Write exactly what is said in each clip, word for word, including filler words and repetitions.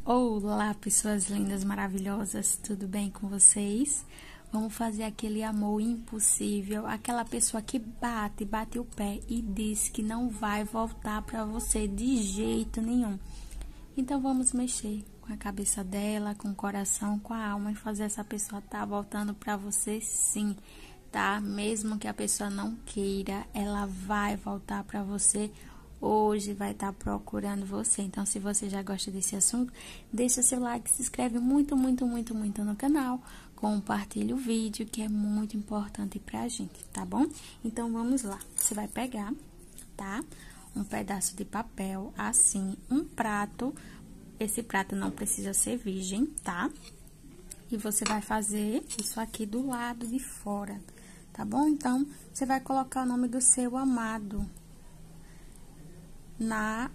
Olá, pessoas lindas, maravilhosas, tudo bem com vocês? Vamos fazer aquele amor impossível, aquela pessoa que bate, bate o pé e diz que não vai voltar para você de jeito nenhum. Então, vamos mexer com a cabeça dela, com o coração, com a alma e fazer essa pessoa tá voltando para você sim, tá? Mesmo que a pessoa não queira, ela vai voltar para você. Hoje vai estar procurando você. Então, se você já gosta desse assunto, deixa seu like, se inscreve muito, muito, muito, muito no canal, compartilha o vídeo, que é muito importante pra gente, tá bom? Então, vamos lá. Você vai pegar, tá? Um pedaço de papel, assim, um prato. Esse prato não precisa ser virgem, tá? E você vai fazer isso aqui do lado de fora, tá bom? Então, você vai colocar o nome do seu amado na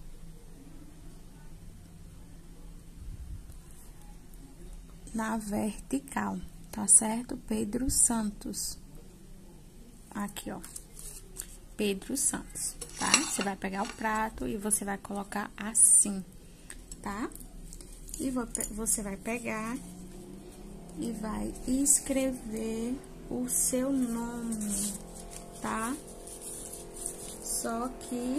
na vertical, tá certo? Pedro Santos. Aqui, ó. Pedro Santos, tá? Você vai pegar o prato e você vai colocar assim, tá? E você vai pegar e vai escrever o seu nome, tá? Só que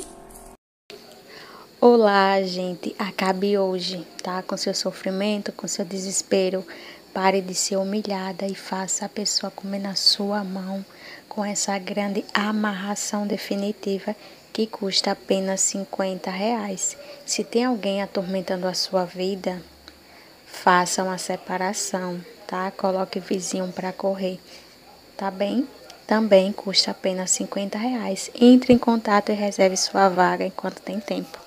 Olá, gente, acabe hoje, tá? Com seu sofrimento, com seu desespero. Pare de ser humilhada e faça a pessoa comer na sua mão com essa grande amarração definitiva que custa apenas cinquenta reais. Se tem alguém atormentando a sua vida, faça uma separação, tá? Coloque vizinho para correr, tá bem? Também custa apenas cinquenta reais. Entre em contato e reserve sua vaga enquanto tem tempo.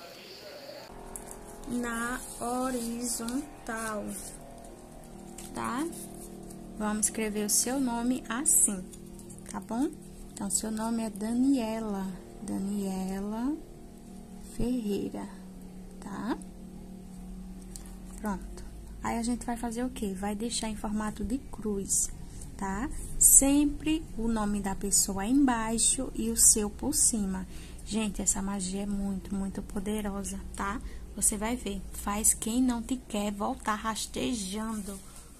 Na horizontal, tá? Vamos escrever o seu nome assim, tá bom? Então, seu nome é Daniela, Daniela Ferreira, tá? Pronto. Aí, a gente vai fazer o quê? Vai deixar em formato de cruz, tá? Sempre o nome da pessoa embaixo e o seu por cima. Gente, essa magia é muito, muito poderosa, tá? Você vai ver, faz quem não te quer voltar rastejando.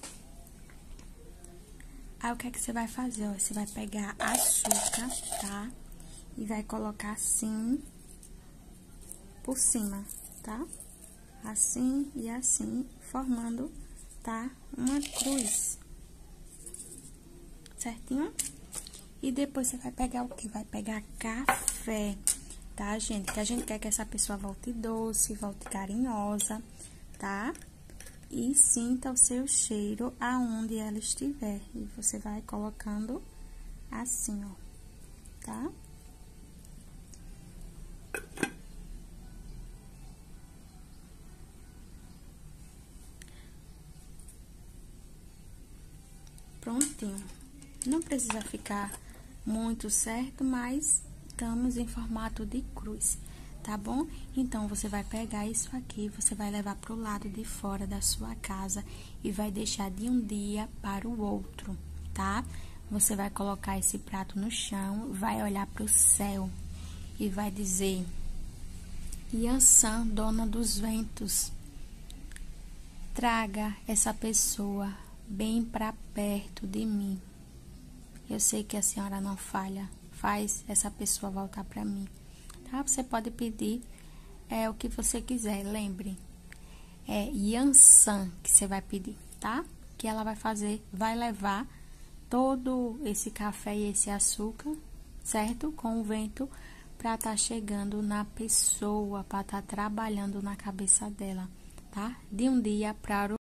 Aí, o que é que você vai fazer? Ó, você vai pegar açúcar, tá? E vai colocar assim, por cima, tá? Assim e assim, formando, tá? Uma cruz. Certinho? E depois você vai pegar o quê? Vai pegar café. Tá, gente? Que a gente quer que essa pessoa volte doce, volte carinhosa, tá? E sinta o seu cheiro aonde ela estiver. E você vai colocando assim, ó, tá? Prontinho. Não precisa ficar muito certo, mas estamos em formato de cruz, tá bom? Então, você vai pegar isso aqui, você vai levar pro lado de fora da sua casa e vai deixar de um dia para o outro, tá? Você vai colocar esse prato no chão, vai olhar pro céu e vai dizer: Yansan, dona dos ventos, traga essa pessoa bem para perto de mim. Eu sei que a senhora não falha. Faz essa pessoa voltar para mim, tá? Você pode pedir é, o que você quiser, lembre. É Yansan que você vai pedir, tá? Que ela vai fazer, vai levar todo esse café e esse açúcar, certo? Com o vento, para estar tá chegando na pessoa, para estar tá trabalhando na cabeça dela, tá? De um dia para o